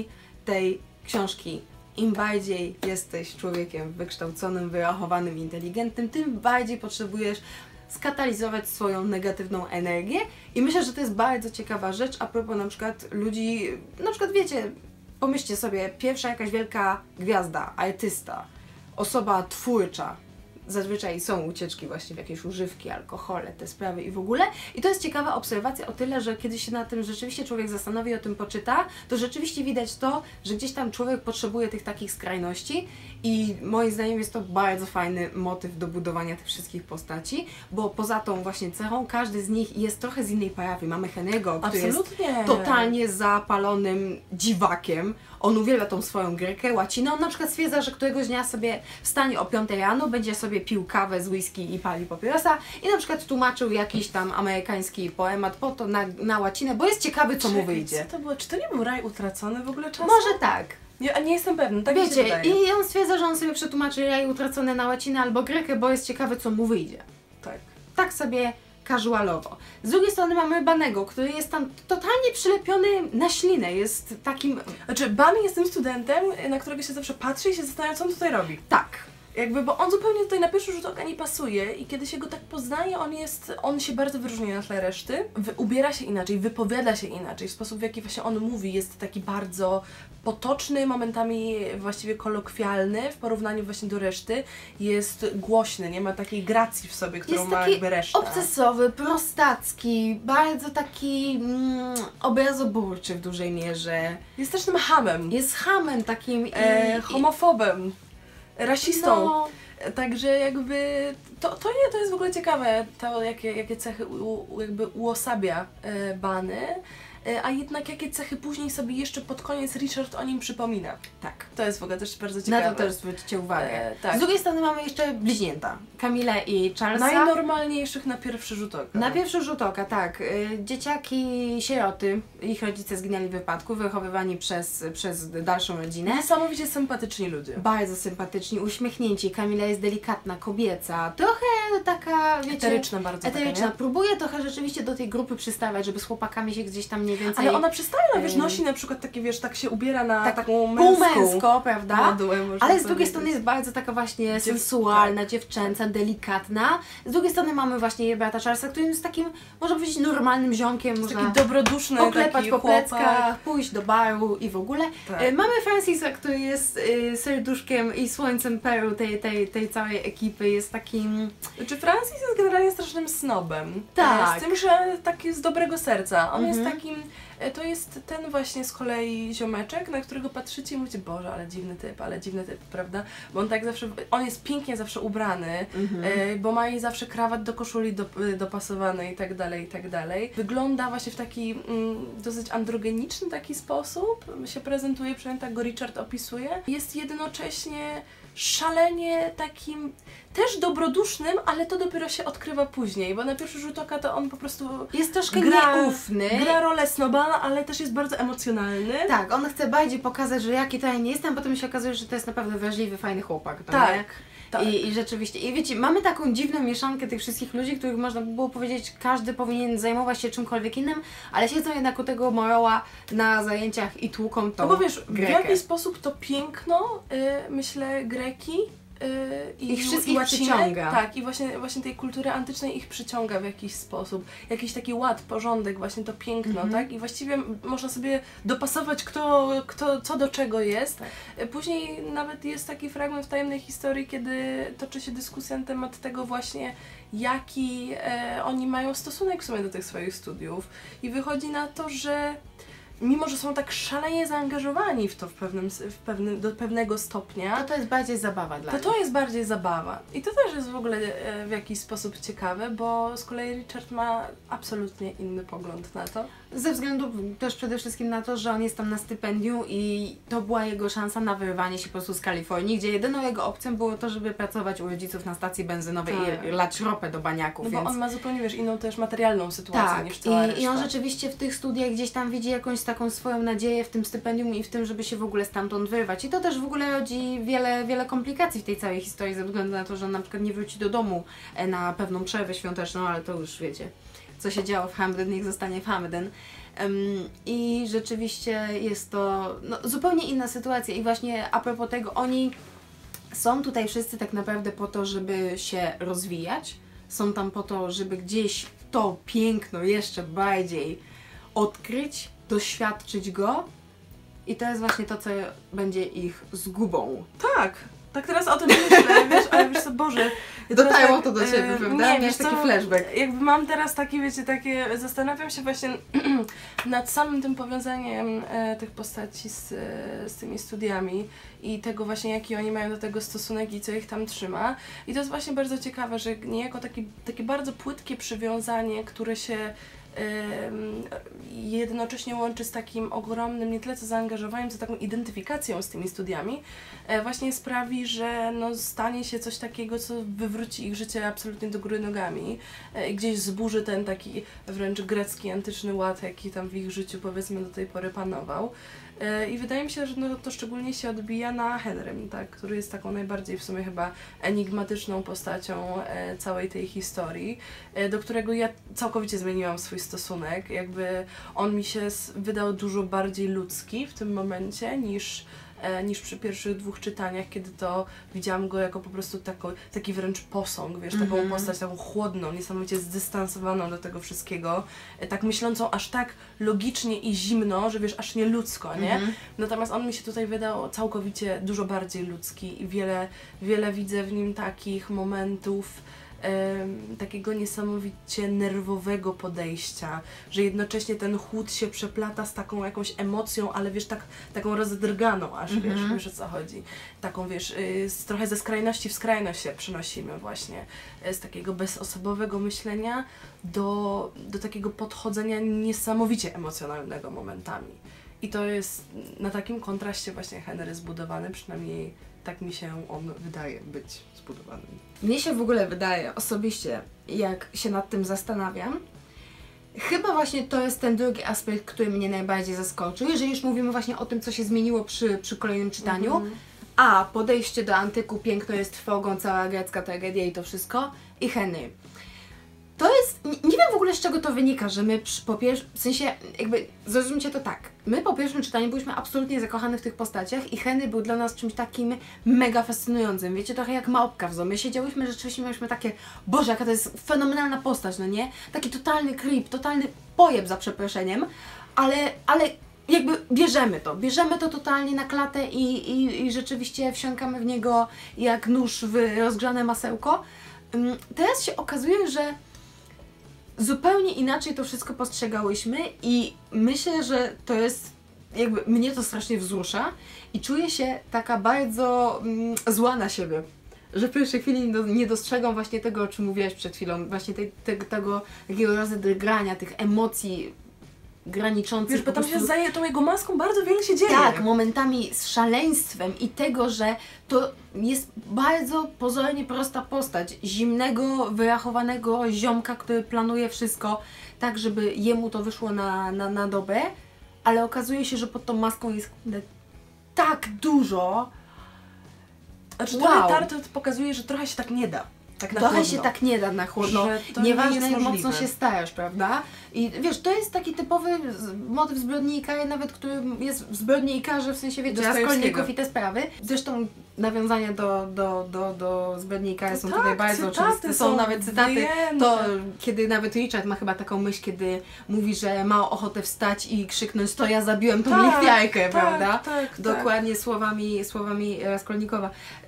A: tej książki. Im bardziej jesteś człowiekiem wykształconym, wyrachowanym, inteligentnym, tym bardziej potrzebujesz skatalizować swoją negatywną energię i myślę, że to jest bardzo ciekawa rzecz a propos na przykład ludzi, na przykład wiecie, pomyślcie sobie, pierwsza jakaś wielka gwiazda, artysta, osoba twórcza, zazwyczaj są ucieczki właśnie w jakieś używki, alkohole, te sprawy i w ogóle. I to jest ciekawa obserwacja o tyle, że kiedy się na tym rzeczywiście człowiek zastanowi, o tym poczyta, to rzeczywiście widać to, że gdzieś tam człowiek potrzebuje tych takich skrajności i moim zdaniem jest to bardzo fajny motyw do budowania tych wszystkich postaci, bo poza tą właśnie cechą każdy z nich jest trochę z innej parafii. Mamy Henry'ego, który
B: Absolutnie.
A: jest totalnie zapalonym dziwakiem. On uwielbia tą swoją Grekę, łacinę. On na przykład stwierdza, że któregoś dnia sobie wstanie o piątej rano, będzie sobie pił kawę z whisky i pali papierosa i na przykład tłumaczył jakiś tam amerykański poemat po to na, na łacinę, bo jest ciekawy, co mu wyjdzie.
B: Co to było? Czy to nie był raj utracony w ogóle czasem?
A: Może tak.
B: Nie, a nie jestem pewna, tak mi się
A: Wiecie,
B: wydaje.
A: i on stwierdza, że on sobie przetłumaczy raj utracony na łacinę albo Grekę, bo jest ciekawy, co mu wyjdzie.
B: Tak.
A: Tak sobie casualowo. Z drugiej strony mamy Banego, który jest tam totalnie przylepiony na ślinę, jest takim...
B: Znaczy, Bunny jest tym studentem, na którego się zawsze patrzy i się zastanawia, co on tutaj robi.
A: Tak.
B: Jakby, bo on zupełnie tutaj na pierwszy rzut oka nie pasuje i kiedy się go tak poznaje, on jest, on się bardzo wyróżnia na tle reszty, Wy, ubiera się inaczej, wypowiada się inaczej, sposób w jaki właśnie on mówi jest taki bardzo potoczny, momentami właściwie kolokwialny w porównaniu właśnie do reszty, jest głośny, nie ma takiej gracji w sobie, którą
A: jest
B: ma
A: taki
B: jakby reszta.
A: obcesowy, prostacki, bardzo taki mm, obrazoburczy w dużej mierze.
B: Jest też tym hamem,
A: Jest hamem takim i,
B: e,
A: i
B: homofobem, rasistą.
A: no,
B: Także jakby to, to, nie, to jest w ogóle ciekawe, to jakie, jakie cechy u, jakby uosabia e, Bunny, e, a jednak jakie cechy później sobie jeszcze pod koniec Richard o nim przypomina.
A: tak.
B: To jest w ogóle też bardzo ciekawe.
A: Na to też zwróćcie uwagę.
B: E, tak.
A: Z drugiej strony mamy jeszcze bliźnięta, Camille i Charlesa.
B: Najnormalniejszych na pierwszy rzut oka.
A: Na pierwszy rzut oka, tak. Y, Dzieciaki, sieroty, ich rodzice zginęli w wypadku, wychowywani przez, przez dalszą rodzinę.
B: Niesamowicie sympatyczni ludzie.
A: Bardzo sympatyczni, uśmiechnięci. Kamila jest delikatna, kobieca, trochę taka, wiecie...
B: Eteryczna bardzo.
A: Eteryczna.
B: Taka, nie?
A: Próbuje trochę rzeczywiście do tej grupy przystawać, żeby z chłopakami się gdzieś tam mniej więcej...
B: Ale ona przystaje, no, wiesz,
A: Ym.
B: nosi na przykład takie, wiesz, tak się ubiera na
A: Tak,
B: taką męską
A: półmęsko, prawda?
B: modułę, można
A: Ale z drugiej
B: powiedzieć.
A: strony jest bardzo taka właśnie
B: Dziew-
A: sensualna, dziewczęca, delikatna. Z drugiej strony mamy właśnie brata Charlesa, który jest takim, można powiedzieć, normalnym ziomkiem.
B: Jest
A: Można
B: taki dobroduszny,
A: poklepać
B: taki
A: po
B: chłopak.
A: pleckach, pójść do baru i w ogóle.
B: Tak.
A: E, Mamy Francisa, który jest y, serduszkiem i słońcem Peru tej, tej, tej całej ekipy. Jest takim...
B: Czy Francis jest generalnie strasznym snobem.
A: Tak.
B: E, Z tym, że taki z dobrego serca. On
A: Mhm.
B: jest takim, e, to jest ten właśnie z kolei ziomeczek, na którego patrzycie i mówicie, Boże, ale dziwny typ, ale dziwny typ, prawda? Bo on tak zawsze, on jest pięknie zawsze ubrany,
A: Mhm.
B: e, bo ma jej zawsze krawat do koszuli do, dopasowany i tak dalej, i tak dalej. Wygląda właśnie w taki mm, dosyć androgeniczny taki sposób, się prezentuje, przynajmniej tak go Richard opisuje. Jest jednocześnie szalenie takim też dobrodusznym, ale to dopiero się odkrywa później, bo na pierwszy rzut oka to on po prostu
A: Jest troszkę
B: gra,
A: nieufny.
B: gra rolę snoba, ale też jest bardzo emocjonalny.
A: Tak, on chce bardziej pokazać, że jaki to ja nie jestem, a potem się okazuje, że to jest naprawdę wrażliwy, fajny chłopak. No
B: Tak,
A: nie?
B: tak.
A: I, I rzeczywiście, i wiecie, mamy taką dziwną mieszankę tych wszystkich ludzi, których można by było powiedzieć, każdy powinien zajmować się czymkolwiek innym, ale siedzą jednak u tego Moroła na zajęciach i tłuką tą
B: No bo wiesz, w
A: Grekę.
B: jaki sposób to piękno, y, myślę, Greki y, i
A: Ich wszystkich
B: i łacinek,
A: przyciąga.
B: Tak, i właśnie, właśnie tej kultury antycznej ich przyciąga w jakiś sposób. Jakiś taki ład, porządek, właśnie to piękno,
A: Mhm.
B: tak? I właściwie m- można sobie dopasować, kto, kto, co do czego jest.
A: Tak.
B: Y, Później nawet jest taki fragment w tajemnej historii, kiedy toczy się dyskusja na temat tego właśnie, jaki e, oni mają stosunek w sumie do tych swoich studiów. I wychodzi na to, że mimo, że są tak szalenie zaangażowani w to w pewnym, w pewnym, do pewnego stopnia,
A: To to jest bardziej zabawa dla
B: to
A: nich.
B: to jest bardziej zabawa. I to też jest w ogóle e, w jakiś sposób ciekawe, bo z kolei Richard ma absolutnie inny pogląd na to.
A: Ze względu też przede wszystkim na to, że on jest tam na stypendium i to była jego szansa na wyrwanie się po prostu z Kalifornii, gdzie jedyną jego opcją było to, żeby pracować u rodziców na stacji benzynowej
B: Tak.
A: i lać ropę do baniaków,
B: No
A: więc...
B: bo on ma zupełnie, wiesz, inną też materialną sytuację
A: Tak,
B: niż cała
A: i,
B: reszta.
A: i on rzeczywiście w tych studiach gdzieś tam widzi jakąś taką swoją nadzieję w tym stypendium i w tym, żeby się w ogóle stamtąd wyrwać. I to też w ogóle rodzi wiele, wiele komplikacji w tej całej historii, ze względu na to, że on na przykład nie wróci do domu e, na pewną przerwę świąteczną, ale to już wiecie, co się działo w Hamden, niech zostanie w Hamden. Um, I rzeczywiście jest to no, zupełnie inna sytuacja i właśnie a propos tego, oni są tutaj wszyscy tak naprawdę po to, żeby się rozwijać, są tam po to, żeby gdzieś to piękno jeszcze bardziej odkryć, doświadczyć go i to jest właśnie to, co będzie ich zgubą.
B: Tak, tak teraz o tym myślę, wiesz, ale wiesz co, Boże. Ja
A: dotarło
B: tak,
A: to do Ciebie,
B: e,
A: prawda?
B: Nie,
A: Miałeś
B: wiesz
A: taki
B: co,
A: flashback.
B: Jakby mam teraz takie, wiecie, takie, zastanawiam się właśnie nad samym tym powiązaniem e, tych postaci z, e, z tymi studiami i tego właśnie, jaki oni mają do tego stosunek i co ich tam trzyma. I to jest właśnie bardzo ciekawe, że niejako taki, takie bardzo płytkie przywiązanie, które się jednocześnie łączy z takim ogromnym, nie tyle co zaangażowaniem, co taką identyfikacją z tymi studiami, właśnie sprawi, że no stanie się coś takiego, co wywróci ich życie absolutnie do góry nogami i gdzieś zburzy ten taki wręcz grecki, antyczny ład, jaki tam w ich życiu powiedzmy do tej pory panował. I wydaje mi się, że no to szczególnie się odbija na Henrym, tak, który jest taką najbardziej w sumie chyba enigmatyczną postacią e, całej tej historii, e, do którego ja całkowicie zmieniłam swój stosunek. Jakby on mi się wydał dużo bardziej ludzki w tym momencie niż niż przy pierwszych dwóch czytaniach, kiedy to widziałam go jako po prostu tako, taki wręcz posąg, wiesz, taką mm-hmm. postać, taką chłodną, niesamowicie zdystansowaną do tego wszystkiego, tak myślącą aż tak logicznie i zimno, że wiesz, aż nie ludzko, nie? Mm-hmm. Natomiast on mi się tutaj wydał całkowicie dużo bardziej ludzki i wiele, wiele widzę w nim takich momentów, takiego niesamowicie nerwowego podejścia, że jednocześnie ten chłód się przeplata z taką jakąś emocją, ale wiesz, tak, taką rozdrganą aż, mm-hmm. wiesz, wiesz o co chodzi. Taką, wiesz, z, trochę ze skrajności w skrajność się przenosimy właśnie, z takiego bezosobowego myślenia do, do takiego podchodzenia niesamowicie emocjonalnego momentami. I to jest na takim kontraście właśnie Henry zbudowany, przynajmniej tak mi się on wydaje być zbudowanym.
A: Mnie się w ogóle wydaje, osobiście, jak się nad tym zastanawiam, chyba właśnie to jest ten drugi aspekt, który mnie najbardziej zaskoczył, jeżeli już mówimy właśnie o tym, co się zmieniło przy, przy kolejnym czytaniu, mm-hmm. a podejście do antyku, piękno jest trwogą, cała grecka tragedia i to wszystko, i Henry. To jest, nie, nie wiem w ogóle z czego to wynika, że my przy, po pierwsze, w sensie jakby zrozumcie to tak, my po pierwszym czytaniu byliśmy absolutnie zakochani w tych postaciach i Henry był dla nas czymś takim mega fascynującym, wiecie, trochę jak małpka w zoo. My siedziałyśmy, rzeczywiście mieliśmy takie, Boże, jaka to jest fenomenalna postać, no nie? Taki totalny creep, totalny pojeb za przeproszeniem, ale, ale jakby bierzemy to, bierzemy to totalnie na klatę i, i, i rzeczywiście wsiąkamy w niego jak nóż w rozgrzane masełko. Teraz się okazuje, że zupełnie inaczej to wszystko postrzegałyśmy i myślę, że to jest, jakby mnie to strasznie wzrusza i czuję się taka bardzo mm, zła na siebie, że w pierwszej chwili nie, do, nie dostrzegam właśnie tego, o czym mówiłaś przed chwilą, właśnie tej, te, tego takiego rozedrgania, tych emocji graniczących.
B: Wiesz, bo tam się za tą jego maską bardzo wiele się dzieje.
A: Tak, momentami z szaleństwem i tego, że to jest bardzo pozornie prosta postać zimnego, wyrachowanego ziomka, który planuje wszystko tak, żeby jemu to wyszło na, na, na dobę, ale okazuje się, że pod tą maską jest tak dużo.
B: Znaczy,
A: wow.
B: trochę Tartut pokazuje, że trochę się tak nie da. Tak na
A: Trochę
B: chłodno.
A: się tak nie da na chłodno, nieważne jak mocno się starasz, prawda? I wiesz, to jest taki typowy motyw zbrodnika, nawet który jest w zbrodni i karze, w sensie wiecie, Raskolników i te sprawy. Zresztą nawiązania do, do, do, do zbrodni i kary są
B: tak,
A: tutaj bardzo oczywiste, są, są nawet cytaty, wyjęte. To kiedy nawet Richard ma chyba taką myśl, kiedy mówi, że ma ochotę wstać i krzyknąć, to ja zabiłem tą
B: tak,
A: lichwiarkę,
B: tak,
A: prawda?
B: Tak,
A: Dokładnie
B: tak.
A: słowami, słowami Raskolnikowa.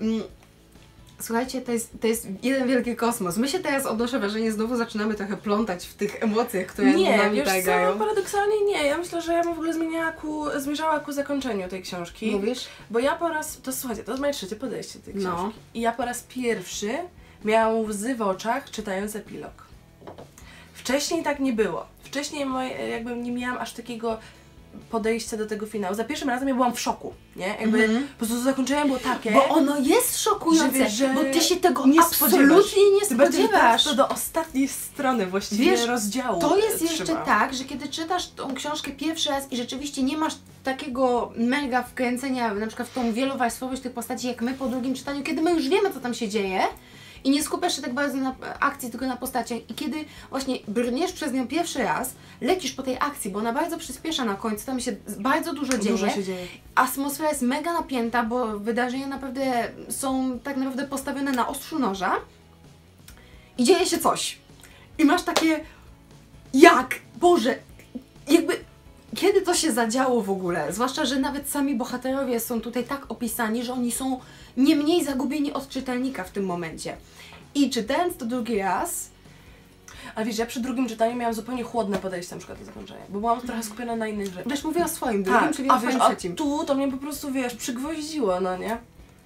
A: Słuchajcie, to jest, to jest jeden wielki kosmos. My się teraz, odnoszę wrażenie, znowu zaczynamy trochę plątać w tych emocjach, które
B: nie,
A: nami
B: wiesz
A: targają.
B: co, paradoksalnie nie. Ja myślę, że ja bym w ogóle zmieniała ku, zmierzała ku zakończeniu tej książki.
A: Mówisz?
B: Bo ja po raz, to słuchajcie, to jest moje trzecie podejście do tej książki.
A: No.
B: I ja po raz pierwszy miałam łzy w oczach, czytając epilog. Wcześniej tak nie było. Wcześniej moje, jakby nie miałam aż takiego podejście do tego finału. Za pierwszym razem ja byłam w szoku, nie? Jakby mm-hmm. po prostu zakończenie było takie...
A: Bo ono jest szokujące, że, wiesz, że bo ty się tego
B: nie
A: absolutnie nie spodziewasz.
B: To do ostatniej strony właściwie
A: wiesz,
B: rozdziału
A: to jest
B: trzyma.
A: jeszcze tak, że kiedy czytasz tą książkę pierwszy raz i rzeczywiście nie masz takiego mega wkręcenia na przykład w tą wielowarstwowość tych postaci jak my po drugim czytaniu, kiedy my już wiemy, co tam się dzieje, i nie skupiasz się tak bardzo na akcji, tylko na postaciach i kiedy właśnie brniesz przez nią pierwszy raz, lecisz po tej akcji, bo ona bardzo przyspiesza na końcu, tam się bardzo dużo dzieje,
B: Dużo się dzieje.
A: Atmosfera jest mega napięta, bo wydarzenia naprawdę są tak naprawdę postawione na ostrzu noża i dzieje się coś i masz takie jak? Boże, jakby kiedy to się zadziało w ogóle? Zwłaszcza, że nawet sami bohaterowie są tutaj tak opisani, że oni są nie mniej zagubieni od czytelnika w tym momencie. I czytając to drugi raz...
B: Ale wiesz, ja przy drugim czytaniu miałam zupełnie chłodne podejście na przykład do zakończenia, bo byłam trochę skupiona na innych rzeczach.
A: Wiesz, mówię o swoim drugim,
B: Tak,
A: czyli
B: a
A: o swoim
B: wiesz, a
A: trzecim.
B: tu to mnie po prostu, wiesz, przygwoździło, no nie?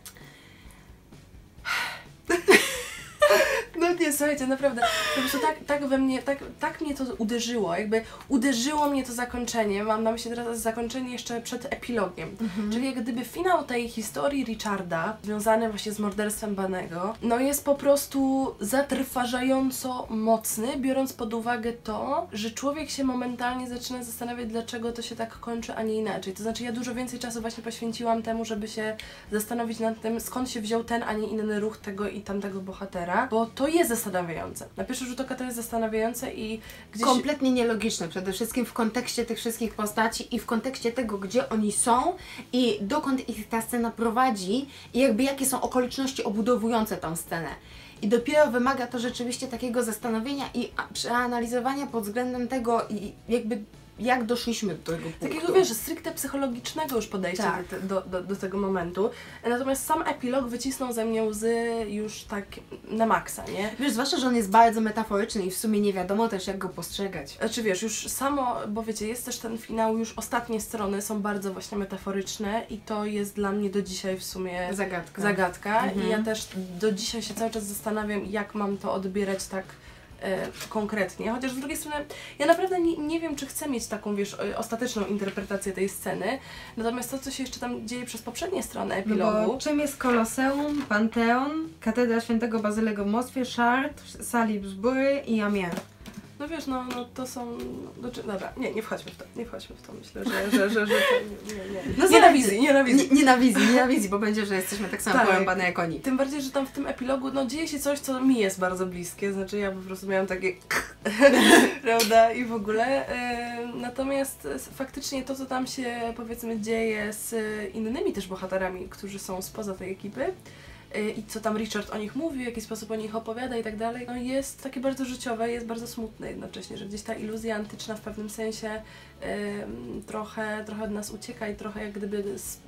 B: No nie, słuchajcie, naprawdę, po prostu tak, tak we mnie, tak, tak mnie to uderzyło, jakby uderzyło mnie to zakończenie, mam na myśli teraz zakończenie jeszcze przed epilogiem,
A: Mhm.
B: czyli jak gdyby finał tej historii Richarda, związany właśnie z morderstwem Banego, no jest po prostu zatrważająco mocny, biorąc pod uwagę to, że człowiek się momentalnie zaczyna zastanawiać, dlaczego to się tak kończy, a nie inaczej. To znaczy ja dużo więcej czasu właśnie poświęciłam temu, żeby się zastanowić nad tym, skąd się wziął ten, a nie inny ruch tego i tamtego bohatera, bo to jest zastanawiające. Na pierwszy rzut oka to jest zastanawiające i gdzieś...
A: Kompletnie nielogiczne, przede wszystkim w kontekście tych wszystkich postaci i w kontekście tego, gdzie oni są i dokąd ich ta scena prowadzi i jakby jakie są okoliczności obudowujące tą scenę. I dopiero wymaga to rzeczywiście takiego zastanowienia i a, przeanalizowania pod względem tego i jakby jak doszliśmy do tego punktu.
B: Takiego, wiesz, stricte psychologicznego już podejścia
A: Tak.
B: do, do, do tego momentu. Natomiast sam epilog wycisnął ze mnie łzy już tak na maksa, nie?
A: Wiesz, zwłaszcza, że on jest bardzo metaforyczny i w sumie nie wiadomo też jak go postrzegać.
B: Znaczy wiesz, już samo, bo wiecie, jest też ten finał, już ostatnie strony są bardzo właśnie metaforyczne i to jest dla mnie do dzisiaj w sumie
A: Zagadka.
B: zagadka.
A: Mhm.
B: I ja też do dzisiaj się cały czas zastanawiam, jak mam to odbierać tak e, konkretnie. Chociaż z drugiej strony, ja naprawdę nie, nie wiem, czy chcę mieć taką, wiesz, e, ostateczną interpretację tej sceny. Natomiast to, co się jeszcze tam dzieje przez poprzednie strony epilogu...
A: No bo czym jest Koloseum, Panteon, Katedra Świętego Bazylego w Moskwie, Chartres, Salisbury i Amiens.
B: No wiesz, no, no to są... No, czy, dobra, nie, nie wchodźmy w to, nie wchodźmy w to, myślę, że, że, że, że to nie, nie, nie.
A: No
B: nie na
A: słuchajcie,
B: wizji, nie na wizji.
A: Nie, nie na wizji, nie na wizji, bo będzie, że jesteśmy tak samo
B: Tak.
A: porąbane jak oni.
B: Tym bardziej, że tam w tym epilogu, no dzieje się coś, co mi jest bardzo bliskie, znaczy ja po prostu miałam takie prawda, i w ogóle. E, natomiast faktycznie to, co tam się, powiedzmy, dzieje z innymi też bohaterami, którzy są spoza tej ekipy, i co tam Richard o nich mówi, w jaki sposób o nich opowiada i tak dalej, no jest takie bardzo życiowe, jest bardzo smutne jednocześnie, że gdzieś ta iluzja antyczna w pewnym sensie y, trochę, trochę od nas ucieka i trochę jak gdyby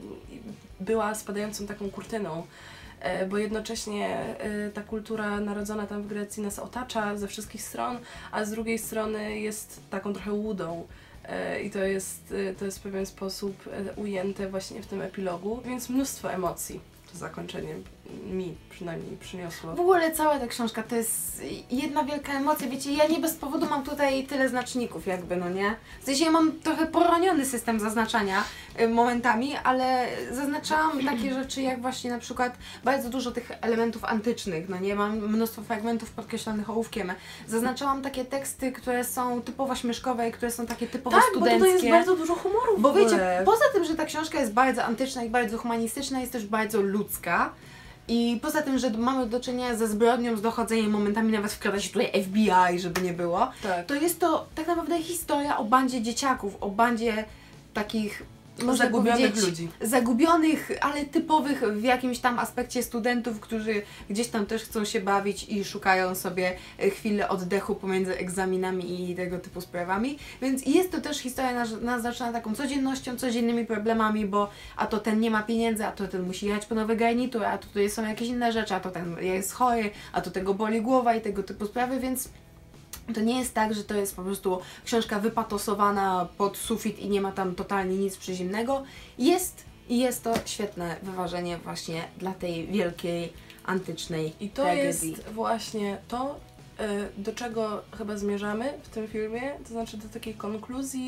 B: była spadającą taką kurtyną, y, bo jednocześnie y, ta kultura narodzona tam w Grecji nas otacza ze wszystkich stron, a z drugiej strony jest taką trochę łudą. I to jest, to jest w pewien sposób ujęte właśnie w tym epilogu, więc mnóstwo emocji to zakończenie mi przynajmniej przyniosło.
A: W ogóle cała ta książka to jest jedna wielka emocja, wiecie, ja nie bez powodu mam tutaj tyle znaczników jakby, no nie? W sensie ja mam trochę poroniony system zaznaczania y, momentami, ale zaznaczałam takie rzeczy jak właśnie na przykład bardzo dużo tych elementów antycznych, no nie? Mam mnóstwo fragmentów podkreślonych ołówkiem. Zaznaczałam takie teksty, które są typowo śmieszkowe i które są takie typowo
B: tak,
A: studenckie.
B: bo tutaj jest bardzo dużo humoru w
A: Bo
B: ogóle.
A: wiecie, poza tym, że ta książka jest bardzo antyczna i bardzo humanistyczna, jest też bardzo ludzka. I poza tym, że mamy do czynienia ze zbrodnią, z dochodzeniem, momentami nawet wkrada się tutaj F B I, żeby nie było,
B: tak.
A: to jest to tak naprawdę historia o bandzie dzieciaków, o bandzie takich, można
B: zagubionych
A: powiedzieć,
B: ludzi.
A: Zagubionych, ale typowych w jakimś tam aspekcie studentów, którzy gdzieś tam też chcą się bawić i szukają sobie chwilę oddechu pomiędzy egzaminami i tego typu sprawami. Więc jest to też historia naznaczona taką codziennością, codziennymi problemami, bo a to ten nie ma pieniędzy, a to ten musi jechać po nowy garnitur, a to tutaj są jakieś inne rzeczy, a to ten jest chory, a to tego boli głowa i tego typu sprawy, więc to nie jest tak, że to jest po prostu książka wypatosowana pod sufit i nie ma tam totalnie nic przyziemnego. Jest i jest to świetne wyważenie właśnie dla tej wielkiej, antycznej
B: I to
A: tragedii.
B: jest właśnie to, do czego chyba zmierzamy w tym filmie, to znaczy do takiej konkluzji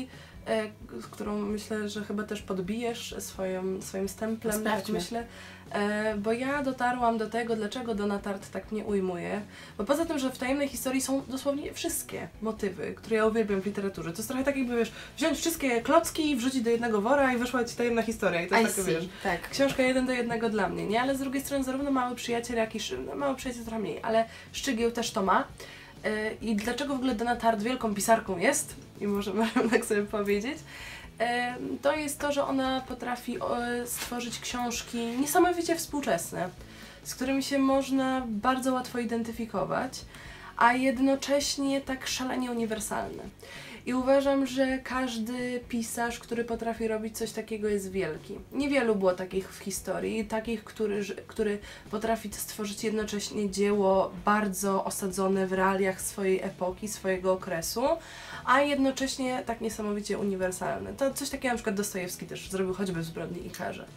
B: z którą myślę, że chyba też podbijesz swoim, swoim stemplem, tak myślę. Bo ja dotarłam do tego, dlaczego Donna Tartt tak mnie ujmuje. Bo poza tym, że w Tajemnej Historii są dosłownie wszystkie motywy, które ja uwielbiam w literaturze. To jest trochę tak jakby, wiesz, wziąć wszystkie klocki i wrzucić do jednego wora i wyszła ci tajemna historia. I to jest tak, wiesz,
A: tak.
B: książka jeden do jednego dla mnie, nie? Ale z drugiej strony zarówno Mały Przyjaciel, jak i no, Mały Przyjaciel trochę mniej, ale Szczygieł też to ma. I dlaczego w ogóle Donna Tartt wielką pisarką jest, i możemy tak sobie powiedzieć, to jest to, że ona potrafi stworzyć książki niesamowicie współczesne, z którymi się można bardzo łatwo identyfikować, a jednocześnie tak szalenie uniwersalne. I uważam, że każdy pisarz, który potrafi robić coś takiego, jest wielki. Niewielu było takich w historii, takich, który, który potrafi stworzyć jednocześnie dzieło bardzo osadzone w realiach swojej epoki, swojego okresu, a jednocześnie tak niesamowicie uniwersalne. To coś takiego na przykład Dostojewski też zrobił, choćby w Zbrodni i Karze.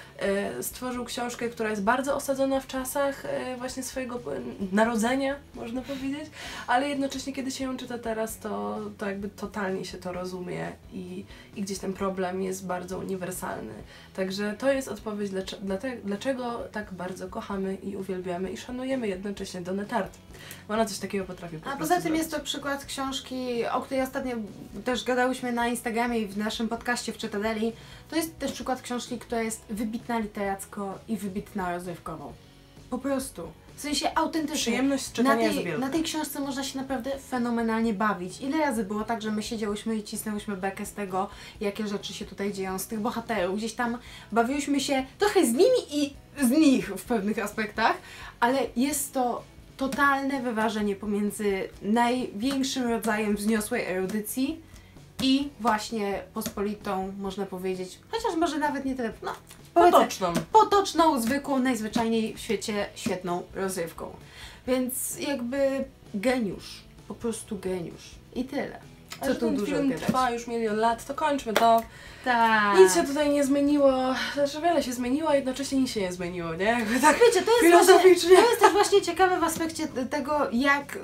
B: Stworzył książkę, która jest bardzo osadzona w czasach właśnie swojego narodzenia, można powiedzieć, ale jednocześnie kiedy się ją czyta teraz, to, to jakby totalnie się to rozumie i, i gdzieś ten problem jest bardzo uniwersalny. Także to jest odpowiedź, dlaczego tak bardzo kochamy i uwielbiamy i szanujemy jednocześnie Donnę Tartt. Bo ona coś takiego potrafi po
A: A poza tym
B: zrobić.
A: jest to przykład książki, o której ostatnio też gadałyśmy na Instagramie i w naszym podcaście w Czytadeli. To jest też przykład książki, która jest wybitna literacko i wybitna rozrywkowo. Po prostu. W sensie autentycznie.
B: Przyjemność czytania
A: na tej,
B: jest wielka.
A: Na tej książce można się naprawdę fenomenalnie bawić. Ile razy było tak, że my siedziałyśmy i cisnęłyśmy bekę z tego, jakie rzeczy się tutaj dzieją, z tych bohaterów. Gdzieś tam bawiłyśmy się trochę z nimi i z nich w pewnych aspektach, ale jest to totalne wyważenie pomiędzy największym rodzajem wzniosłej erudycji i właśnie pospolitą, można powiedzieć, chociaż może nawet nie tyle, no
B: potoczną.
A: Potoczną, zwykłą, najzwyczajniej w świecie świetną rozrywką. Więc jakby geniusz, po prostu geniusz. I tyle. Co
B: Ale
A: tu
B: ten
A: dużo
B: film
A: gadać.
B: trwa już milion lat, to kończmy to.
A: Tak.
B: Nic się tutaj nie zmieniło, znaczy wiele się zmieniło, a jednocześnie nic się nie zmieniło, nie? Jakby tak
A: Wiecie, to jest,
B: filozoficznie.
A: właśnie, to jest też właśnie ciekawe w aspekcie tego, jak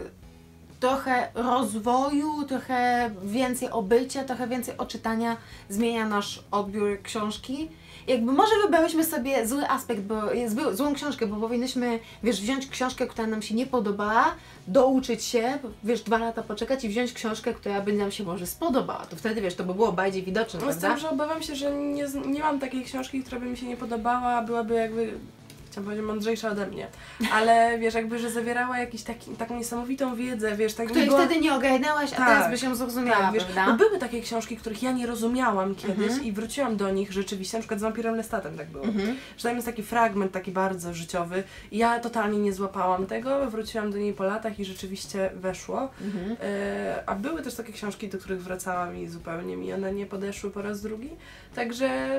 A: trochę rozwoju, trochę więcej obycia, trochę więcej oczytania zmienia nasz odbiór książki. Jakby może wybrałyśmy sobie zły aspekt, bo jest złą książkę, bo powinnyśmy, wiesz, wziąć książkę, która nam się nie podobała, douczyć się, wiesz, dwa lata poczekać i wziąć książkę, która by nam się może spodobała. To wtedy, wiesz, to by było bardziej widoczne,
B: No z
A: prawda?
B: tym, że obawiam się, że nie, nie mam takiej książki, która by mi się nie podobała, a byłaby jakby, chciałam powiedzieć, mądrzejsza ode mnie. Ale wiesz, jakby, że zawierała jakiś taki, taką niesamowitą wiedzę, wiesz, tak
A: Której
B: była...
A: wtedy nie ogarnęłaś, a
B: Tak,
A: teraz byś ją zrozumiała,
B: tak, wiesz,
A: prawda?
B: bo były takie książki, których ja nie rozumiałam kiedyś
A: Mhm.
B: i wróciłam do nich rzeczywiście, na przykład z Wampirem Lestatem tak było.
A: Mhm.
B: Że tam jest taki fragment, taki bardzo życiowy i ja totalnie nie złapałam tego, wróciłam do niej po latach i rzeczywiście weszło.
A: Mhm.
B: E, a były też takie książki, do których wracałam i zupełnie mi one nie podeszły po raz drugi, także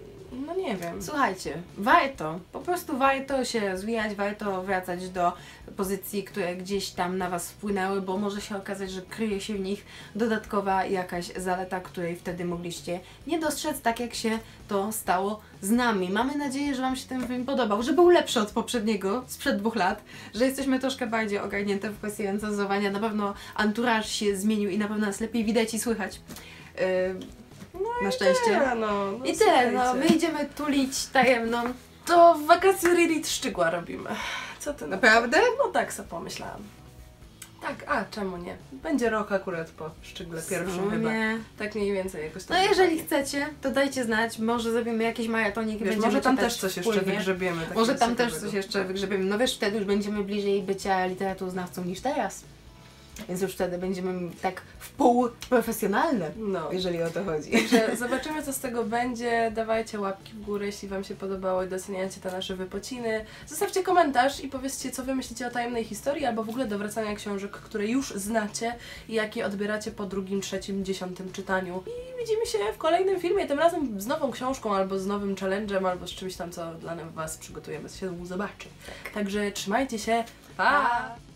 B: no nie wiem.
A: Słuchajcie, warto, po prostu warto się rozwijać, warto wracać do pozycji, które gdzieś tam na Was wpłynęły, bo może się okazać, że kryje się w nich dodatkowa jakaś zaleta, której wtedy mogliście nie dostrzec, tak jak się to stało z nami. Mamy nadzieję, że Wam się ten film podobał, że był lepszy od poprzedniego, sprzed dwóch lat, że jesteśmy troszkę bardziej ogarnięte w kwestii recenzowania. Na pewno entourage się zmienił i na pewno nas lepiej widać i słychać. Yy,
B: No
A: na
B: i
A: szczęście.
B: tyle, no, no
A: I tyle, no, my
B: słuchajcie.
A: idziemy tulić tajemną.
B: To w wakacje Ririt Szczygła robimy. Co ty na to?
A: Naprawdę?
B: No tak sobie pomyślałam. Tak, a czemu nie? Będzie rok akurat po Szczygle pierwszym chyba.
A: Nie.
B: Tak mniej więcej jakoś tak.
A: No jeżeli
B: wychodzi.
A: chcecie, to dajcie znać, może zrobimy jakiś maratonik i
B: Wiesz,
A: będziemy
B: może tam
A: czytać
B: też coś
A: wspólnie.
B: jeszcze wygrzebiemy. takiego
A: Może tam też
B: ciekawego.
A: coś jeszcze wygrzebiemy. No wiesz, wtedy już będziemy bliżej bycia literaturoznawcą niż teraz. Więc już wtedy będziemy tak w pół profesjonalne,
B: No.
A: jeżeli o to chodzi.
B: Także zobaczymy, co z tego będzie. Dawajcie łapki w górę, jeśli Wam się podobało i doceniacie te nasze wypociny. Zostawcie komentarz i powiedzcie, co Wy myślicie o tajemnej historii, albo w ogóle do wracania książek, które już znacie i jakie odbieracie po drugim, trzecim, dziesiątym czytaniu. I widzimy się w kolejnym filmie, tym razem z nową książką, albo z nowym challenge'em, albo z czymś tam, co dla Was przygotujemy, się zobaczy. Tak. Także trzymajcie się. Pa!